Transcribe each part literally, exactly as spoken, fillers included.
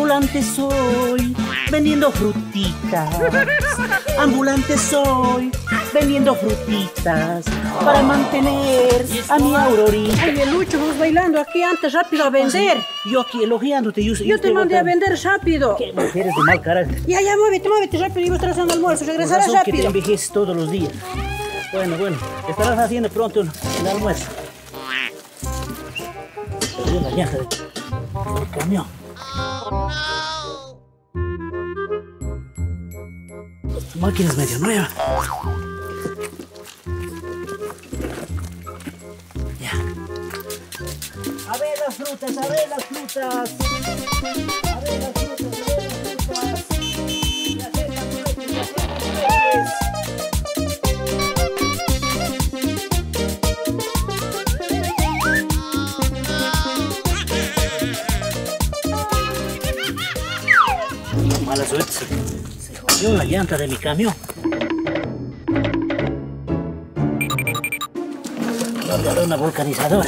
Ambulante soy, vendiendo frutitas. Ambulante soy, vendiendo frutitas. Para mantener a mi Aurorita. Oye, Lucho, vamos bailando aquí antes, rápido a vender. Yo aquí elogiándote. Yo, Yo te mandé a vender rápido. ¿Qué mujeres de mal carácter? Ya, ya, muévete, muévete rápido. Yo estoy haciendo almuerzo. Regresarás Por razón que te rápido. envejeces todos los días. Bueno, bueno, estarás haciendo pronto el almuerzo. Perdió la llanta del camión. Tu máquina es medio nueva. Ya. A ver las frutas, a ver las frutas. A ver las frutas, a ver las frutas. Y hacer las frutas, y hacer las frutas. Mala suerte, se, se jodió la llanta de mi camión. Voy a dar una vulcanizadora.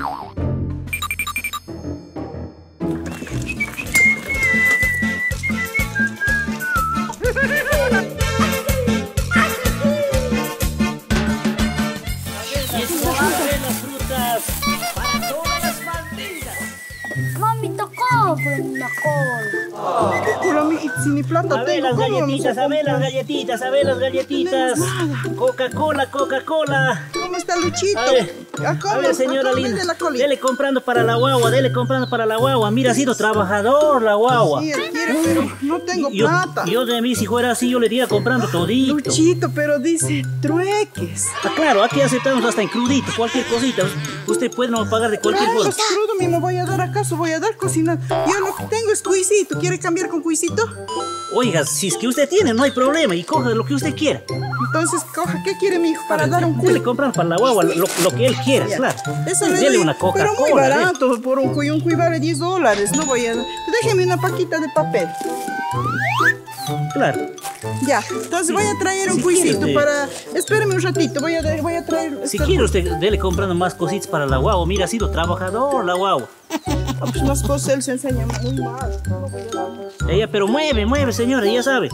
Mami, tocó por una cola. Pero mi, si mi plata A ver tengo, las ¿cómo galletitas, vamos a a ver las comprar? galletitas, a ver las galletitas. Coca-Cola, Coca-Cola. ¿Cómo está Luchito? A ver, ¿A cómo? a ver, señora ¿A cómo? linda, Vende la colita. dele comprando para la guagua, dele comprando para la guagua. Mira, ha sido trabajador la guagua. Sí, él quiere, pero no tengo Yo, plata. yo de mí, si fuera así, yo le iría comprando todito. Luchito, pero dice trueques. Ah, claro, aquí aceptamos hasta en crudito, cualquier cosita. Usted puede no pagar de cualquier Claro, cosa. crudo, mi me voy a dar acaso, voy a dar cocina. Yo lo que tengo es cuisito. ¿Quiere cambiar con cuisito? Oiga, si es que usted tiene, no hay problema. Y coja lo que usted quiera. Entonces, coja, ¿qué quiere mi hijo para dar un Dele cuy? comprar para la guagua lo, lo que él quiera, Ya. claro. Eso le Dele doy, una Coca-Cola. pero muy dele. barato, por un cuy, un cuy vale diez dólares. No voy a... Déjeme una paquita de papel. Claro. Ya, entonces voy a traer un Si cuisito quiere usted- para... Espéreme un ratito, voy a, voy a traer... Si esta- quiere usted, dele comprando más cositas para la guagua. Mira, ha sido trabajador la guagua. Ah, pues las cosas él se enseña muy mal. No voy a dar. Ella, pero mueve, mueve, señora, ya sabe.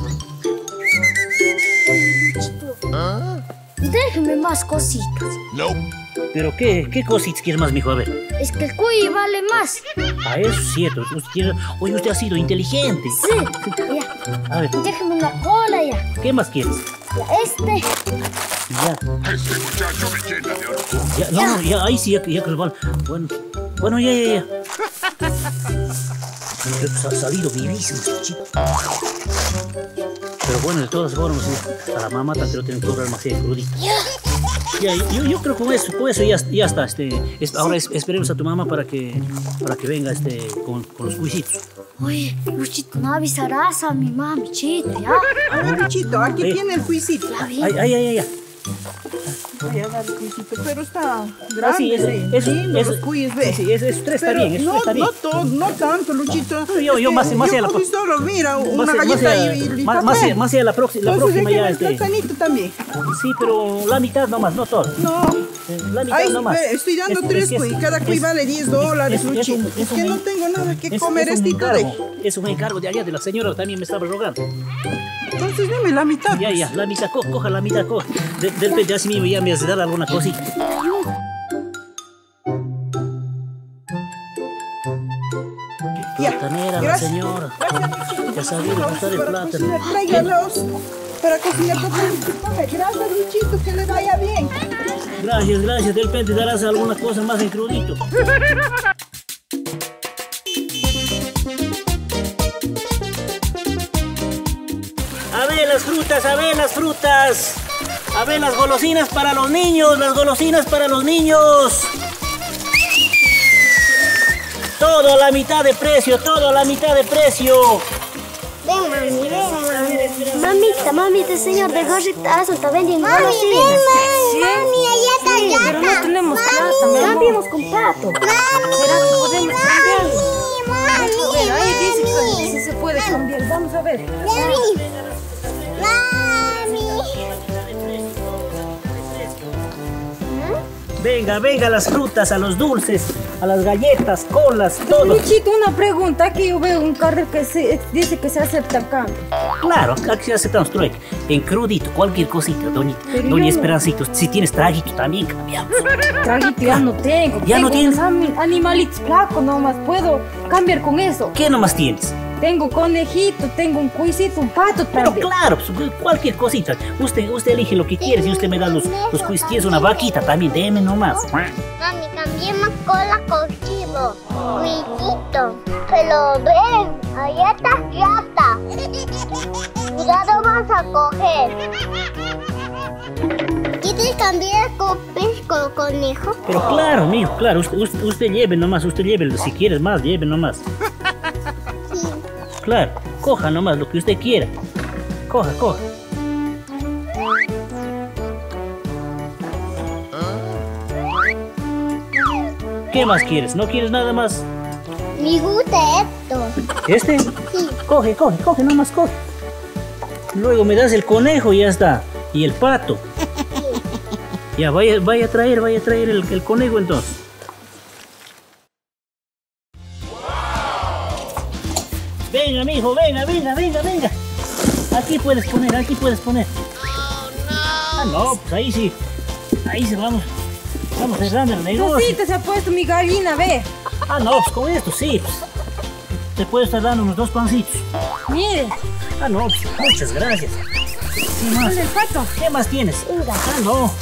Déjeme más cositas. ¿Pero qué, qué cositas quieres más, mijo? A ver. Es que el cuy vale más. A eso es cierto. Usted quiere... Oye, usted ha sido inteligente. Sí, ya. A ver, Déjeme una cola ya. ¿qué más quieres? Ya, este. Ya. Este muchacho me llena de orgullo. Ya, no, no, ya, ahí sí, ya, que- ya que lo van. Bueno, bueno, ya, ya, ya. Creo que se ha salido vivísimo este chico. Pero bueno, de todas formas, sí, a la mamá también lo tienen que cobrar más de crudito. Ya, yo, yo creo que con eso, con eso ya, ya está. Este, es- ahora es- esperemos a tu mamá para que, para que venga este, con, con los cuisitos. Oye, Luchito, no avisarás a mi mami, chito, ya. A ver, Luchito, aquí Eh. tiene el cuisito. Está Ay, bien. ay, ay, ay, ay. Voy a dar el cuisito, pero está Ah, grande. sí, es, sí, es, lindo, es, los cuyes, ve. sí, es, es tres está Pero bien, eso no, está bien. no todo, no tanto, Luchito. No, yo- Es yo que más- más yo a la cogí pro- solo, mira, una Más- galleta más a- y, y más- papel. más a- más a la próxima- la Entonces, próxima ya, déjeme el este- platanito también. Sí, pero la mitad nomás, no todo. No. Eh, La mitad Ay, nomás. ve, estoy dando Es- tres es que es- cuy, cada cuy es- vale diez dólares, es- es Luchito. un- Es, es que un- no tengo nada que es- comer, es este un y te dejo. encargo, es un encargo de allá, de la señora también me estaba rogando. Entonces dime la mitad. Ya, ya, la mitad, co- coja la mitad, coja. De, de repente así mismo ya me has de dar alguna cosita. Ya, Platanera, la gracias. señora. Gracias, Luchito. Ya sabía gustar el Para plátano. cocinar, tráigalos. Para cocinar papel. Gracias, Luchito, que le vaya bien. Gracias, gracias. De repente darás alguna cosa más en crudito. A ver las frutas, a ver las frutas. A ver las golosinas para los niños, las golosinas para los niños. Todo a la mitad de precio, todo a la mitad de precio. Ven, mami, ven. Mamita, mamita, señor de gorritazo, está vendiendo golosinas. Mami, allá está Sí, gata. pero no tenemos plata, mi amor. Cambiemos con plato. ¿Será que podemos cambiarlo? Mami, A ver, ahí dice que mami, sí se puede cambiar. Vamos a ver. mami, mami. Venga, venga las frutas, a los dulces. a las galletas, colas, todo. Luchito, una pregunta. Aquí yo veo un carril que se, dice que se acepta cambio. Claro, aquí se aceptamos trueque. En crudito, cualquier cosita, doña, doña Esperancito. Si tienes traguito también cambiamos. Traguito ya no tengo. ¿Ya tengo no tienes? unos animalitos flacos nomás. ¿Puedo cambiar con eso? ¿Qué nomás tienes? Tengo un conejito, tengo un cuisito, un pato Pero también. claro, pues, cualquier cosita. Usted, usted elige lo que quiere. Si usted me da los, los cuis, tienes una vaquita también, déme nomás. Mami, cambiemos cola con chivo. Cuisito. Pero ven, allá está rata. Cuidado, vas a coger. ¿Quieres cambiar con pez con conejo? Pero claro, mijo, claro. Usted, usted, usted lleve nomás, usted lleve. Si quieres más, lleve nomás. Sí. Claro, coja nomás lo que usted quiera. Coja, coja. ¿Qué más quieres? ¿No quieres nada más? Me gusta esto. ¿Este? Sí. Coge, coge, coge, nomás coge. Luego me das el conejo y ya está. Y el pato. Ya, vaya, vaya a traer, vaya a traer el, el conejo entonces. Venga, mijo, venga, venga, venga, venga. Aquí puedes poner, aquí puedes poner. Ah, no, pues ahí sí. Ahí sí vamos. Vamos cerrando el negocio. Rosita se ha puesto mi gallina, ve. Ah, no, pues con esto sí, pues. Te puedo estar dando unos dos pancitos. Mire, Ah, no, pues, muchas gracias. ¿Qué más? ¿dónde el pato? ¿Qué más tienes? Ah, no.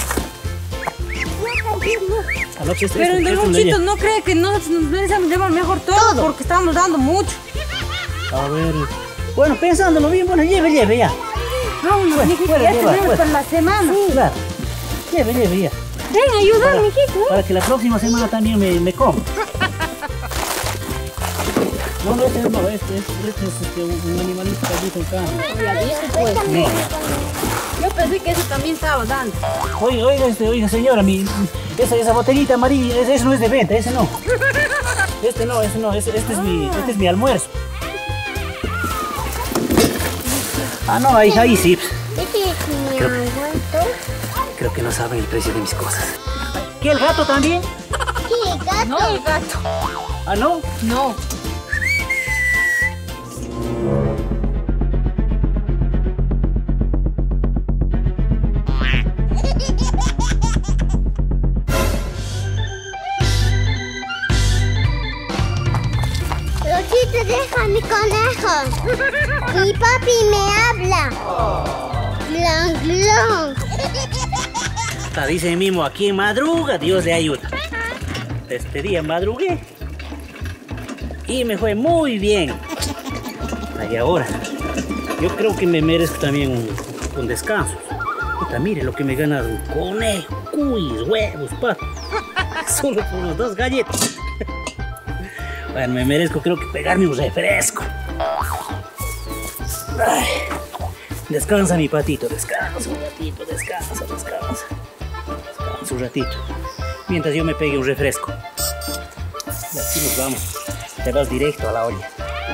Ah, no, pues, este- Pero este- el este le Luchito llevo. no cree que nosotros nos merecemos llevar mejor todo, porque estamos dando mucho. A ver. Bueno, pensándolo bien, bueno, lleve, lleve ya. Vámonos, Bueno, mijito, puede ya llevar, tenemos puede. para la semana. Claro. Lleve, lleve ya. Ven, ayúdame, Para, mijito. para que la próxima semana también me, me coma. No, no, este no, este, este, este es este, un, un animalito que habita en cambio. Ya dije, pues. No. Yo pensé que eso también estaba dando. Oiga, oiga, este, oiga, señora, mi, esa, esa botellita amarilla, ese, ese no es de venta, ese no. Este no, ese no, ese, este, es mi, este es mi almuerzo. Ah, no, ahí, ahí sí. ¿Este es mi abuelo? Creo que no saben el precio de mis cosas. ¿Qué, el gato también? Sí, gato. No, el gato. Ah, no. No. Rosita, deja mi conejo. Mi papi me habla. Glon, glon. Hasta dice mismo, aquí en madruga, Dios le ayuda. Este día madrugué y me fue muy bien. Y ahora, yo creo que me merezco también un, un descanso. Puta, mire lo que me he ganado: un conejo, cuis, huevos, pato. Solo por unas dos galletas. Bueno, me merezco, creo que pegarme un refresco. Ay, descansa mi patito, descansa un ratito, descansa, descansa. Descansa un ratito. Mientras yo me pegue un refresco. Y aquí nos vamos. Te vas directo a la olla.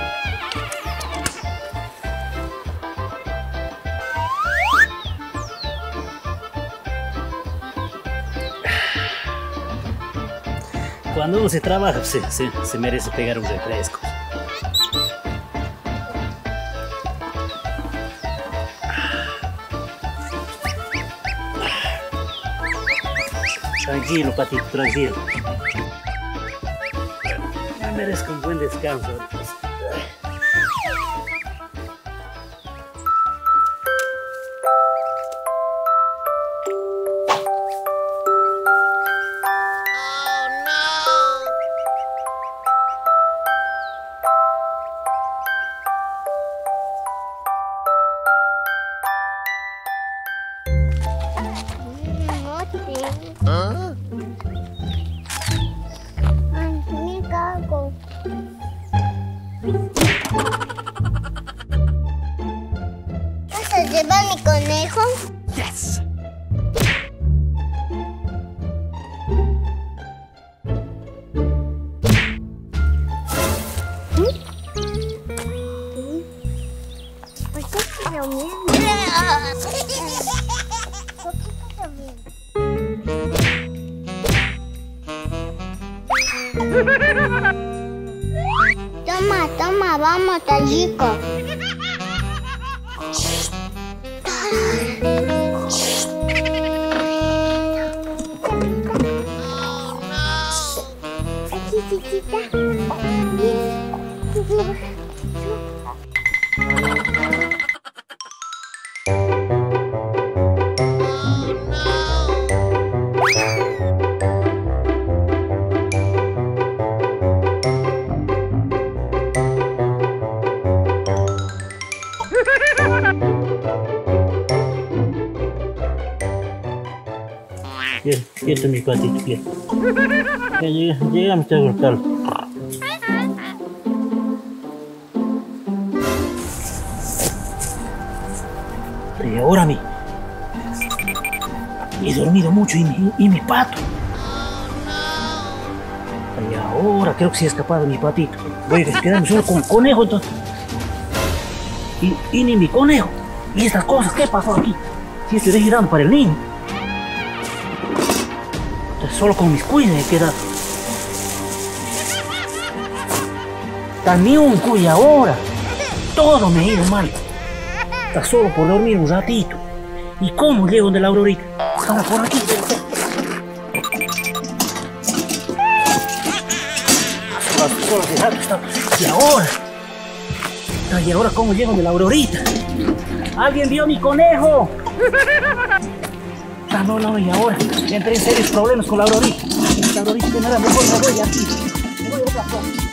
Cuando uno se trabaja, se, se, se merece pegar un refresco. Tranquilo, patito, tranquilo. Me merezco un buen descanso. ¿Ah? Ay, me cago. ¿Vas a llevar mi conejo? Yes. ¿Por qué está lloviendo? ¿Por qué está lloviendo? Toma, toma, vamos, Tallico. Aquí, chiquita. Bien, este es mi patito, bien. Ya llega, llegamos a cortarlo. Y ahora mi... He dormido mucho y mi, y mi pato. Y ahora creo que se ha escapado mi patito. Voy a quedarme solo con el conejo entonces. Y, y ni mi conejo. Y estas cosas, ¿qué pasó aquí? Si estoy girando para el niño. Entonces, solo con mis cuides he quedado. También un cuy ahora. Todo me ha ido mal. Está solo por dormir un ratito. ¿Y cómo llego donde la Aurorita? Ahora por aquí. Solo, solo hace rato está. Y ahora. ¿Y ahora cómo llego donde la Aurorita? ¿Alguien vio mi conejo? Ah, no, no, y ahora entré en serios problemas con la Aurorita. La Aurorita, nada, mejor me voy aquí. Me voy a otra cosa.